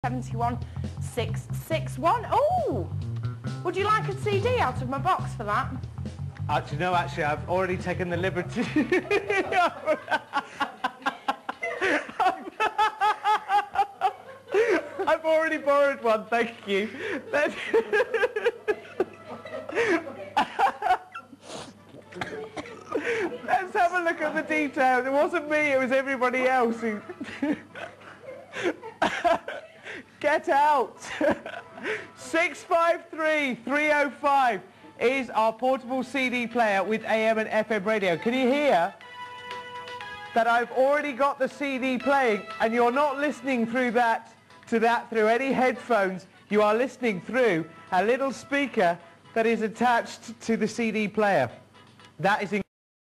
71661. Oh! Would you like a CD out of my box for that? No, actually, I've already taken the liberty. I've already borrowed one, thank you. Let's have a look at the details. It wasn't me, it was everybody else who... Get out! 653-305 is our portable CD player with AM and FM radio. Can you hear that I've already got the CD playing and you're not listening through through any headphones. You are listening through a little speaker that is attached to the CD player. That is